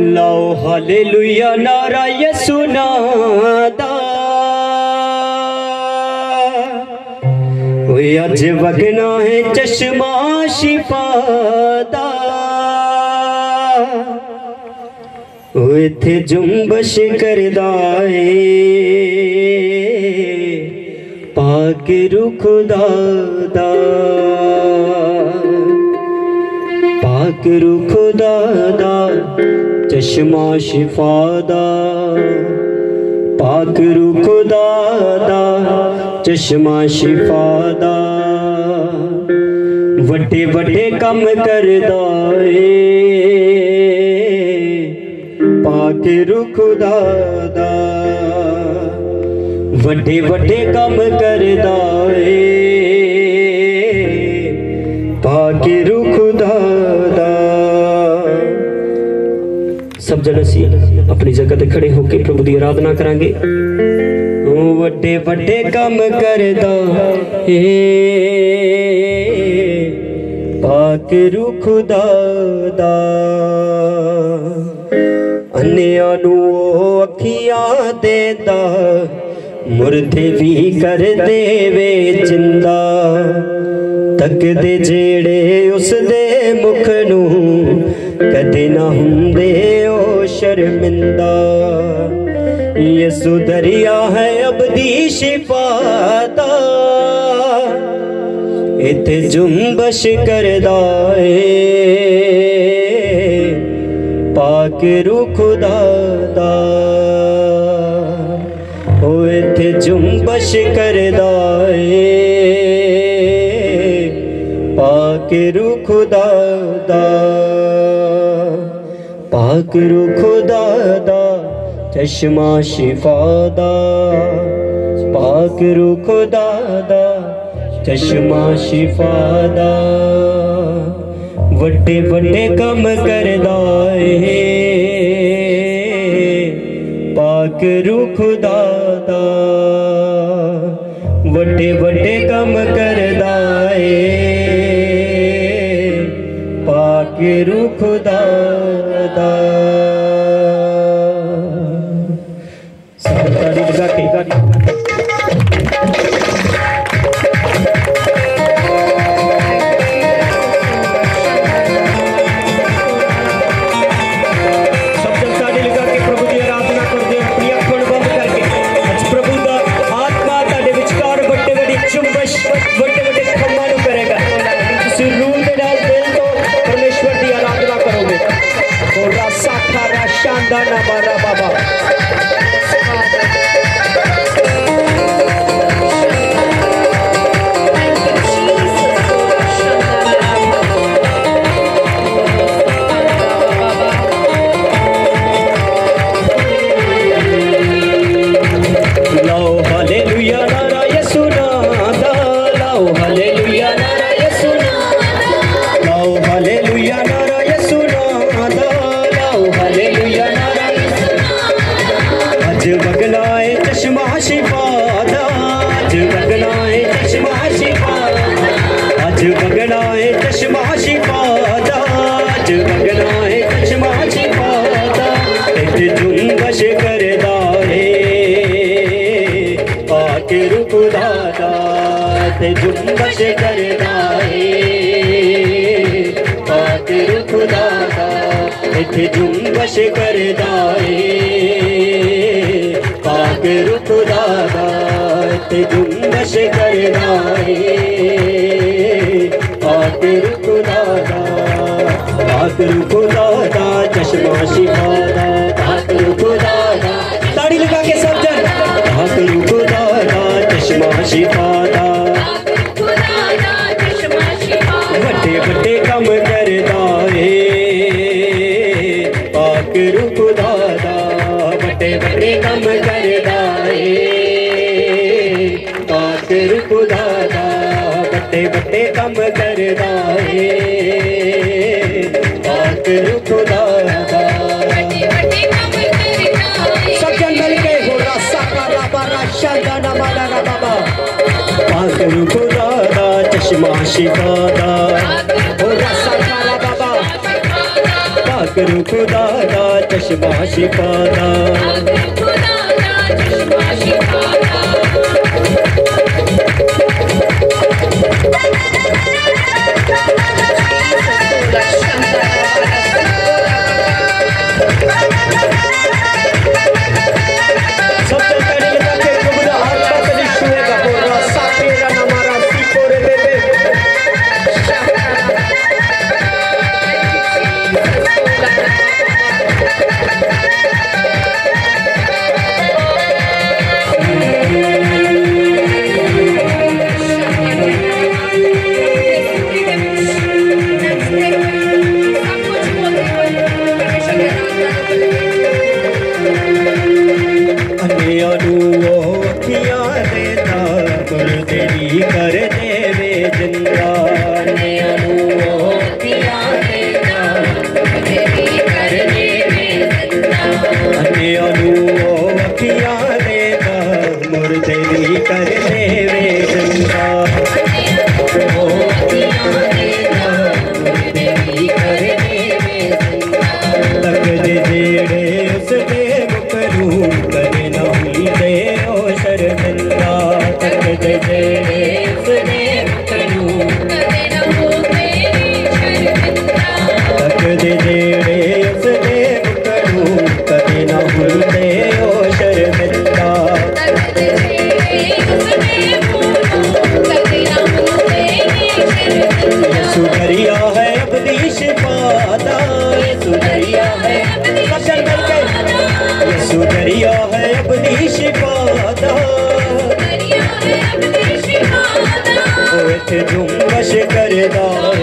लाओ हालेलुया नारा यसु नादा ओए अज वगना है चश्मा शिफादा ओए थे जुम्बश करदा है पाक रूह खुदा दा पाक रूह खुदा दा चश्मा शिफादा पाक रूह खुदा दा चश्मा शिफादा वड्डे वड्डे कम करदा है पाक रूह खुदा दा वड्डे वड्डे कम करदा है पाक रूह खुदा दा। सब जन असी अपनी जगह ते खड़े होके प्रभु की आराधना करांगे। वड्डे वड्डे कम करदा है पाक रूह खुदा दा अन्नियां नूं अखियां देंदा मुर्दे भी कर देवे जिंदा तकदे जेड़े उसदे मुख नूं कदे ना हुंदे ओ शर्मिंदा यसु दरिया है अबदी शिफादा इते जुम्बश करदा है पाक रूह खुदा दा ओ इते जुम्बश करदा है पाक रूह खुदा दा पाक रूह खुदा दा चश्मा शिफादा पाक रूह खुदा दा चश्मा शिफादा वड्डे वड्डे कम करदा है पाक रूह खुदा दा वड्डे वड्डे कम करदा है पाक रूह खुदा दा। जुम्बश करदा है पाक रूह खुदा दा इत्थे जुम्बश करदा है पाक रूह खुदा दा इत्थे जुम्बश करदा है पाक रूह खुदा दा पाक रूह खुदा दा चश्मा शिफादा पाक रूह खुदा दा ताड़ी लगा के सब जन पाक रूह खुदा दा चश्मा शिफादा वड्डे कम करदा है पाक रूह खुदा दा वड्डे वड्डे कम करदा है पाक रूह खुदा दा वड्डे वड्डे कम करदा है पाक रूह खुदा दा सब जन मिल के हो रासा कारा बारा शादा ना मारा रा बाबा पाक रूह खुदा दा चश्मा शिफादा पाक रूह खुदा दा चश्मा शिफादा जुम्बश करदा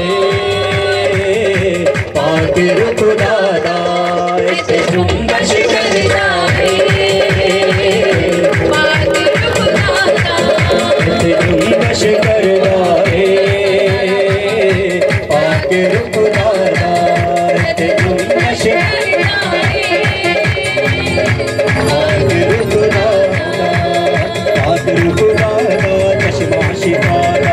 है पाक रुख दादा जुम्बश करदा है पाक रुख दादा जुम्बश करदा है पाक रुख दादा जुम्बश करदा है पाक रुख दादा पाक रुख दादा चश्मा शिफादा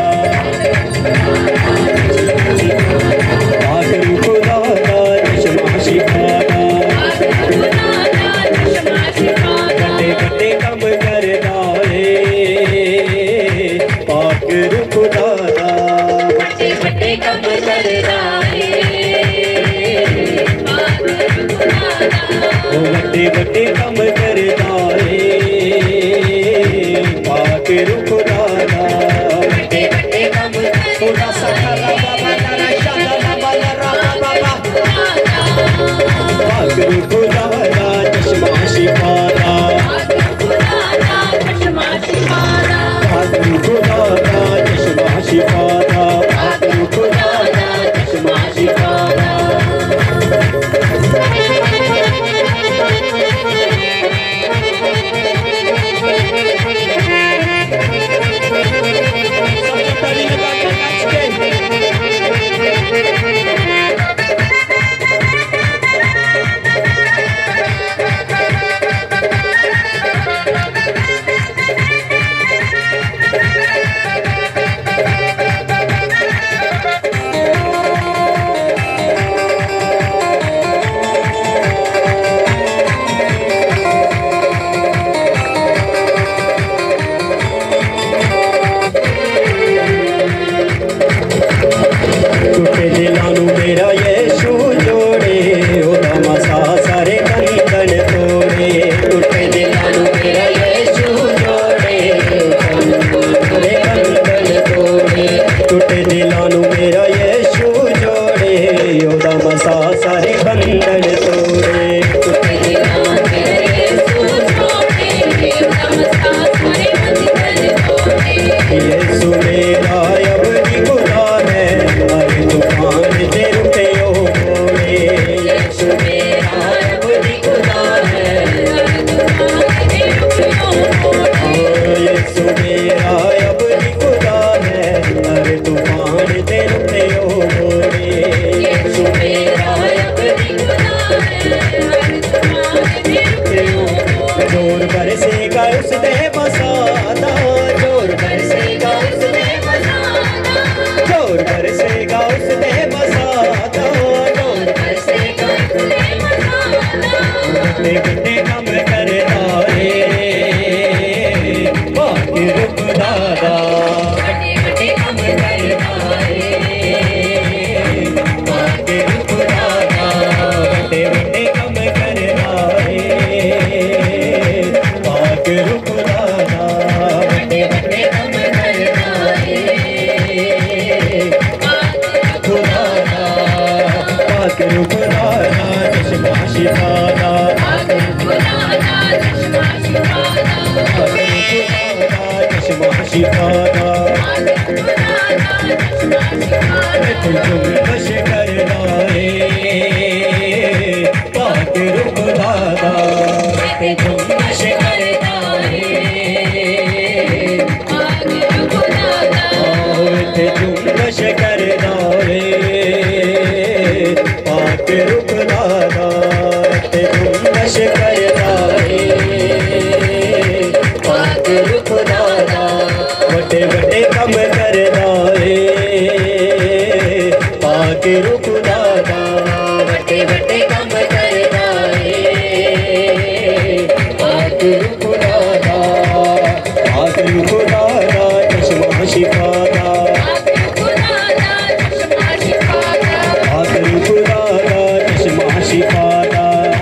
बड़े बड़े कम करदा है पाक रुख दादा बड़े बड़े कम थोड़ा सा बाबा तारा शादा बाबा पाक रुख दादा चश्मा शिफादा चश्मा शिफादा पाक रुख दादा चश्मा शिफादा पाक रुख दादा चश्मा शिफादा बड़े बड़े कम करदा रे पाक रूप दादा बड़े बड़े कम करदा रे पाक रूप दादा बड़े बड़े कम करदा रे पाक रूप दादा बड़े बड़े कम करदा रे पाक रूप दादा चश्मा शिफादा पाक रूप दादा चश्मा शिफादा पाक रूप दादा चश्मा शिफादा तुम बश करदा रे पाक रूप दादा तुम बश करदा रे पाक रूप दादा तुम बश करदा रे पाक रूप दादा तुम बश करदा रे पाक रूप दादा बड़े बड़े कम करदा रे पाक रूप दादा बड़े बड़े कम करदा रे पाक रूप दादा पाक रूप दादा चश्मा शिफादा पाक रूप दादा चश्मा शिफादा पाक रूप दादा चश्मा शिफादा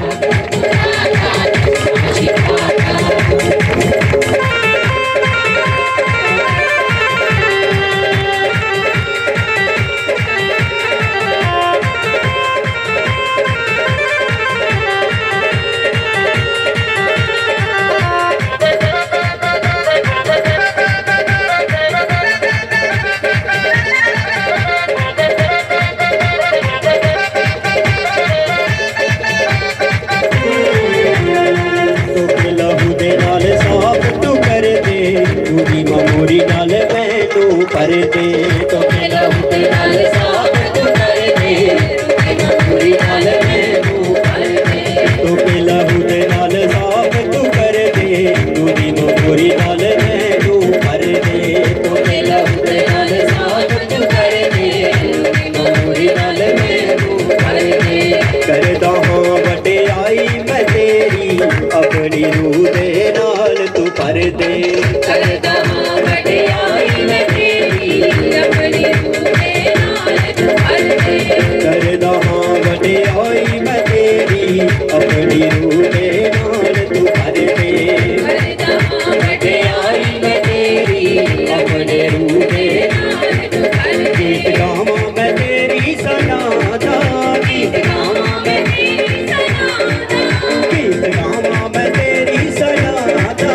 मोरी नाल मैनू पर दे तो लहू दे नाल साफ तू कर दे मोरी नाल मैनू पर दे तो लहू दे नाल साफ तू कर दे दूधी मोरी नाल मैनू पर दे तो लहू दे नाल साफ तू कर दे मोरी नाल मैनू पर दे करदा हां वडियाई मैं तेरी अपनी रूह दे नाल तू पर दे करदा हां वडियाई मैं तेरी अपनी रूह दे नाल तू पर दे करदा हां वडियाई मैं तेरी अपनी रूह दे नाल तू पर दे करदा हां वडियाई मैं तेरी अपनी रूह दे नाल तू पर दे गीत गावां मैं तेरी सना दा गीत गावां मैं तेरी सना दा गीत गावां मैं तेरी सना दा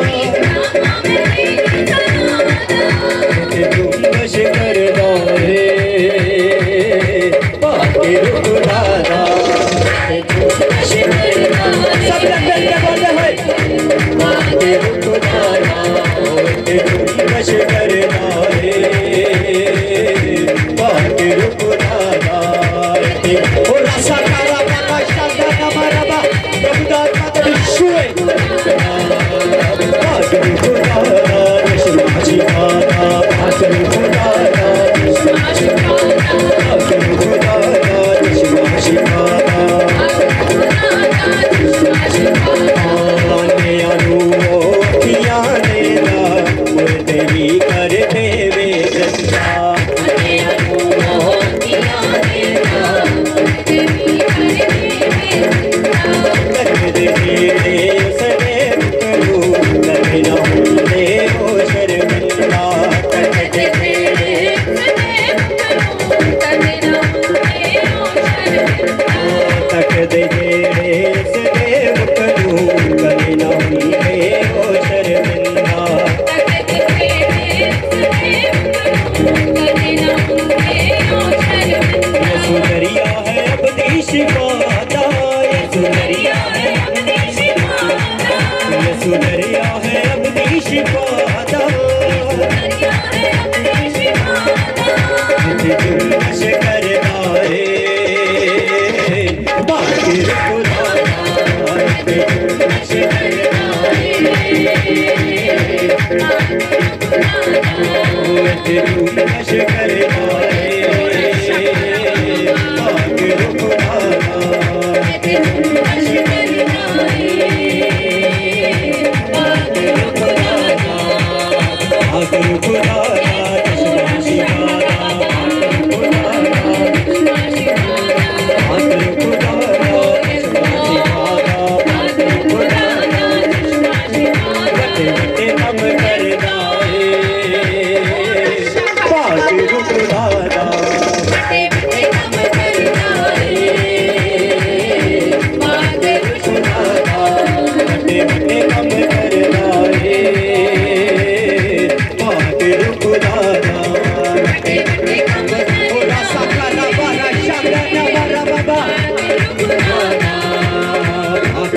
तुम बश करदा रे पाक रूप दादा तुम बश करदा सब लंदन के बोलते हैं पाक रूप दादा तुम बश करदा रे पाक रूप दादा ओ रसा कारा पाका शब्दा नमरबा प्रभुदास माता विश्वे पाक रूप दादा चश्मा शिफादा पाक रूप दादा चश्मा शिफादा पाक रूप दादा चश्मा शिफादा आने आनू अखियां ने दा तेरी कर देवे जन्नत आने आनू अखियां ने दा तेरी कर देवे जन्नत तक दे तेरे सने करू करना हुंदे ओ शर्मिंदा तक दे तेरे सने करू करना हुंदे ओ शर्मिंदा तक दे तेरे सने करू करना हुंदे ओ शर्मिंदा तक दे तेरे सने करू करना हुंदे ओ शर्मिंदा यसु दरिया है अपनी शिफादा यसु दरिया है अपनी शिफादा यसु दरिया है अपनी शिफादा दरिया है अपनी शिफादा तुम बश करदा रे पाक रूप दादा तुम बश करदा रे तुम बश करदा रे पाक रूप दादा तुम बश करदा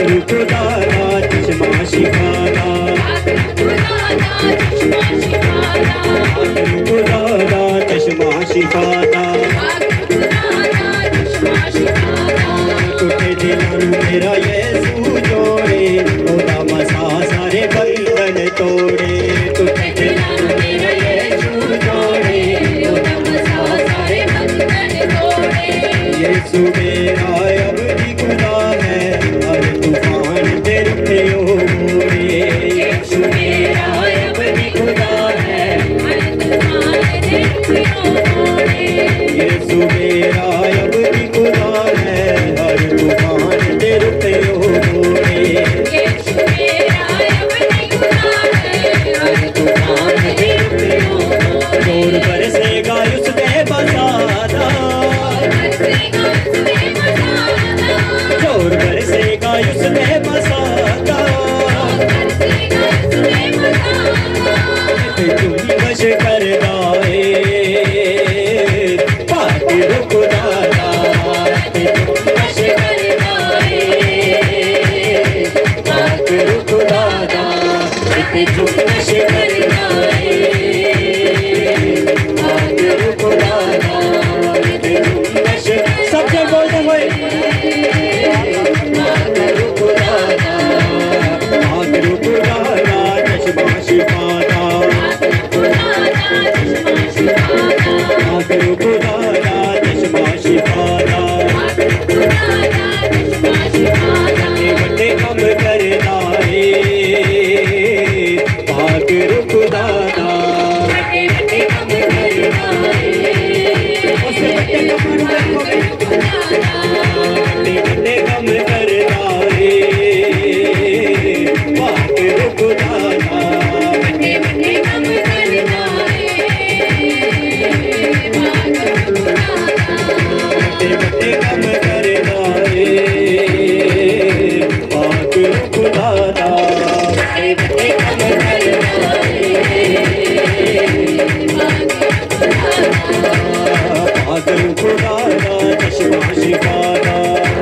पाकरू खुदा दा चश्मा शिफा दा पाकरू खुदा दा चश्मा शिफा दा टूटे दिलां नूं मेरा यीशु जोड़े ओदा मसा सारे बंधन तोड़े टूटे दिलां नूं मेरा यीशु जोड़े ओदा मसा सारे बंधन तोड़े यीशु मेरा अब भी खुदा है हर तूफान ते रुठे मोड़े यीशु मेरा अब भी खुदा है हर तूफान ते रुठे मोड़े यीशु मेरा अब भी खुदा है हर तूफान ते रुठे मोड़े यीशु मेरा अब भी खुदा है हर तूफान ते रुठे मोड़े जोर बरसेगा उस पे बसाना जोर बरसेगा उस पे बसाना तुम बश कर दाए पाकरू खुदा दा तुम बश कर दाए पाकरू खुदा दा तुम बश कर दाए पाकरू खुदा दा तुम बश सब जग बोलते हुए पाकरू खुदा दा पाकरू खुदा दा चश्मा शिफा दा पाकरू खुदा दा चश्मा शिफा दा बड़े कम करदा है पाकरू खुदा दा बड़े कम करदा है उस बड़े कम बड़े कम करदा है पाकरू खुदा दा बड़े कम करदा है बड़े कम करदा है पाकरू खुदा दा बड़े कम करदा पाकरू खुदा दा चश्मा शिफा दा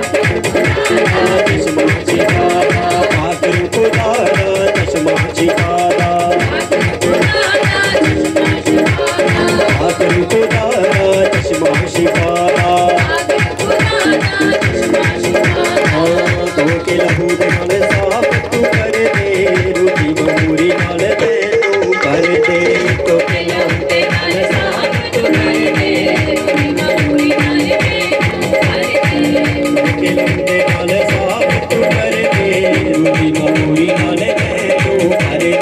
चश्मा शिफा दा पाकरू खुदा दा चश्मा शिफा दा पाकरू खुदा दा चश्मा शिफा दा तो के लहू दे नाल साफ तू कर दे रूठी ममूरी नाल दे तू कर दे तो के लहू दे नाल साफ तू कर दे रूठी ममूरी नाल दे के लहू दे नाल साफ तू कर दे रूठी ममूरी नाल दे तू कर दे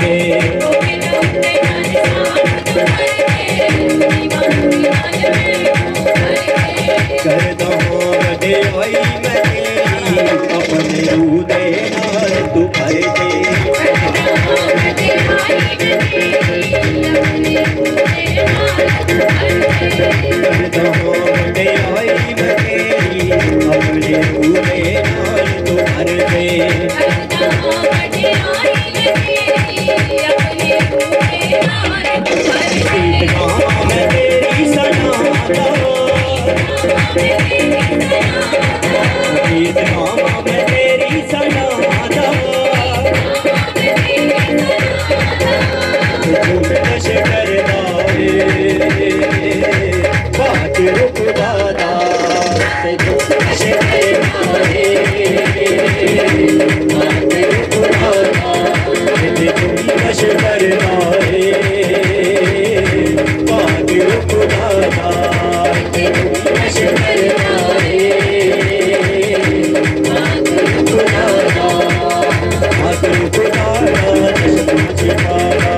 करदा हूं वडेवाई मैं तेरी अपने रूह दे नाल तू कर दे करदा हूं वडेवाई मैं तेरी अपने रूह दे नाल तू कर दे गीत गावां मैं तेरी सना दा गीत गावां मैं तेरी सना दा तू बश करदा है पाकरू खुदा दा तू बश करदा है पाकरू खुदा दा तू बश करदा है पाकरू खुदा दा तू बश करदा है पाकरू खुदा दा पाकरू खुदा दा चश्मा शिफा दा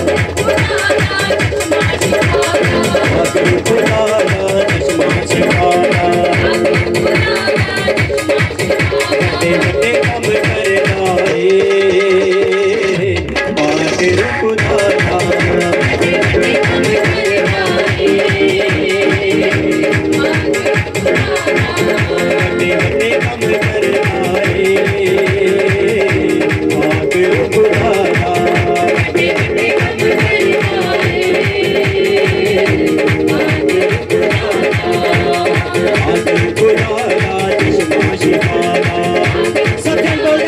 पाकरू खुदा दा चश्मा शिफा दा बड़े बड़े कम करदा है पाकरू खुदा दा बड़े बड़े कम करदा है बड़े बड़े कम करदा है पाकरू खुदा दा बड़े बड़े कम करदा है पाकरू खुदा दा चश्मा शिफा दा सब जन बोल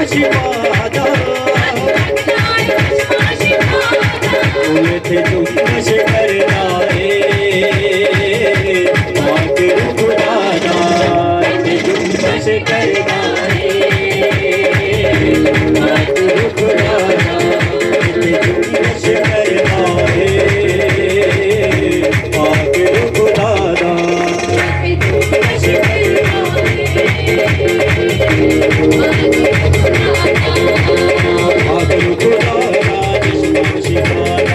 शिफादा थे तुम नश करना रे पाक खुदाना थे तुम नश करना रे पाक खुदाना थे तुम नश करना रे पाक खुदाना थे तुम नश करना पाक खुदाना चश्मा शिफादा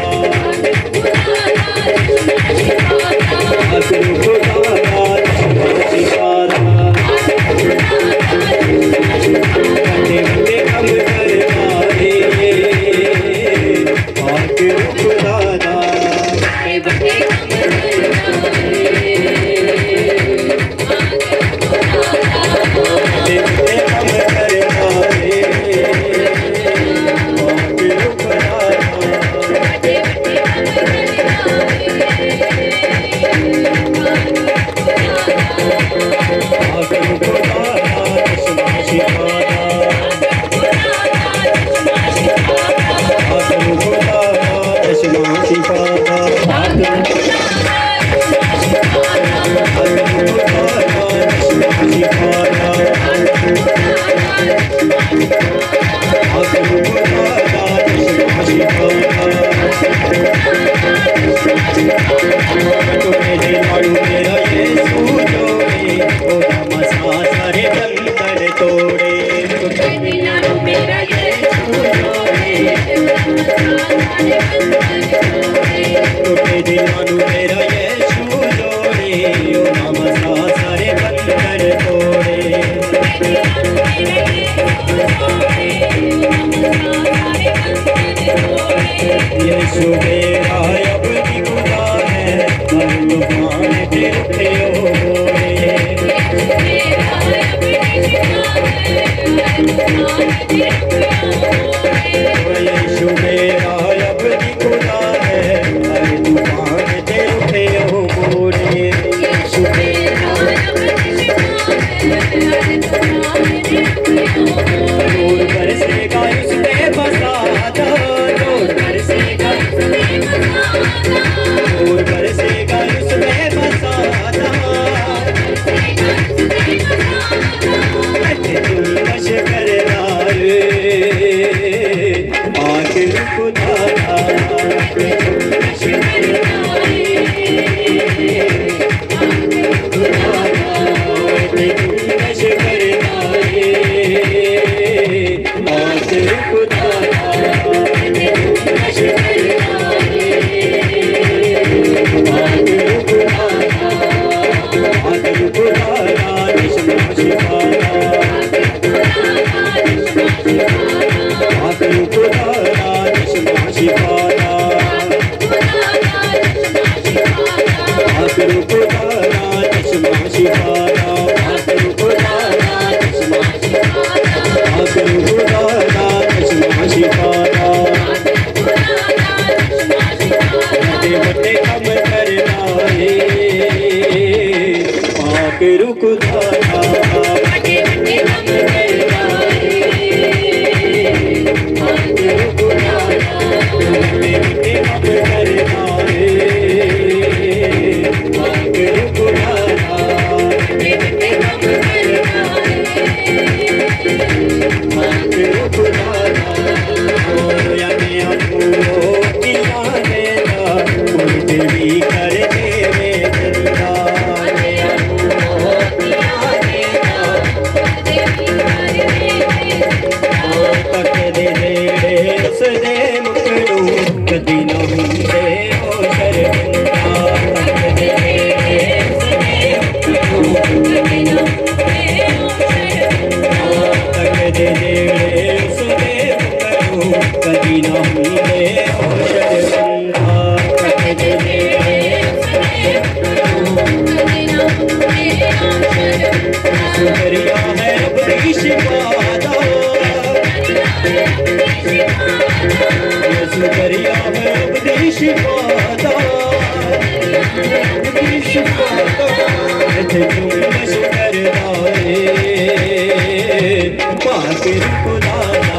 पाकर खुदा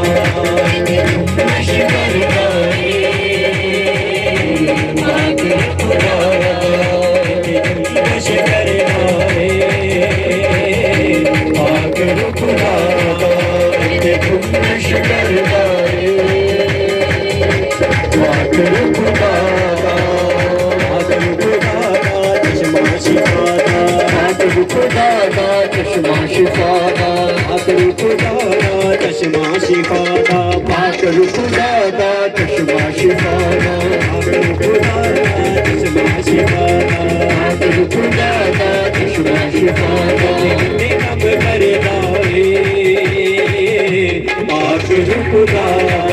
नश करदा पाकर खुदा नश करदा पाकर खुदा नश करदा पाकर खुदा चश्मा शिफादा पाकर खुदा चश्मा शिफादा पाकर खुदा चश्मा शिफादा पाकर खुदा चश्मा शिफादा पाकर खुदा चश्मा शिफादा पाकर खुदा चश्मा शिफादा कम करदा पाकर खुदा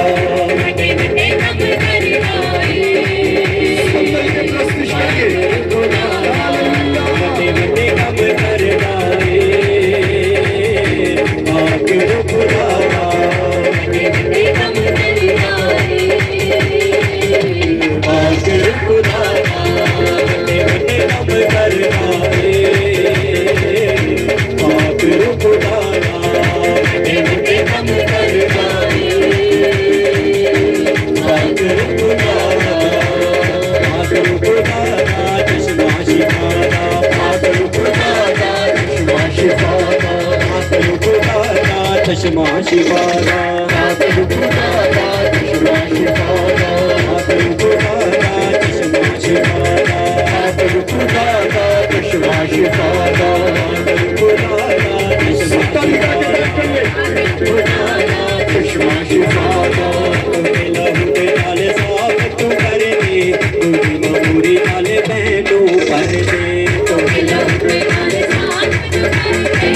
चश्मा शिफादा पाकर खुदा चश्मा शिफादा पाकर खुदा चश्मा शिफादा पाकर खुदा चश्मा शिफादा पाकर खुदा चश्मा शिफादा लहू दे नाल साफ तू कर दे पूरी ममूरी नाल बैठो पर दे लहू दे नाल साफ तू कर दे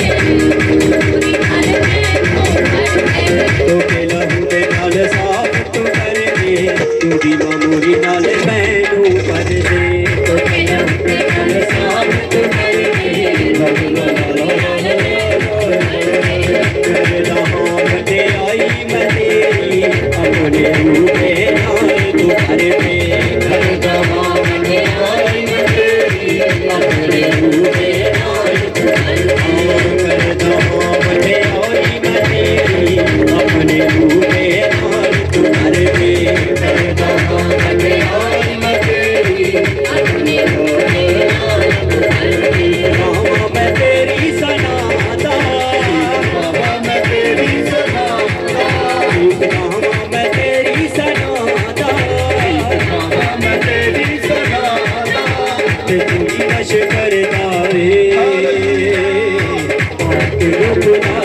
लहू दे नाल साफ तू कर दे तुझी मामूरी नाल मैनू कर दे लहू दे नाल साफ तू कर दे करदा हां बटे आई मैं तेरी अपने रूपे नाल तू कर दे करदा हां बटे आई मैं तेरी अपने रूपे नाल तू कर दे करदा हां बटे आई मैं तेरी अपने रूपे नाल तू कर दे करदा हां बटे आई मैं तेरी अपने रूपे नाल तू कर दे मामा मैं तेरी सनादा मामा मैं तेरी सनादा मामा मैं तेरी सनादा मामा मैं तेरी सनादा ते तू नश करदा रे पाकर खुदा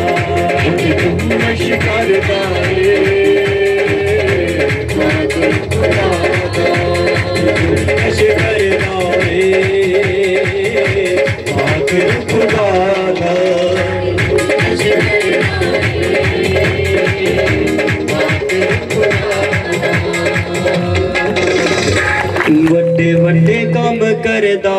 नश करदा रे पाकर खुदा नश करदा रे पाकर खुदा नश करदा पाकर खुदा वड्डे वड्डे काम करदा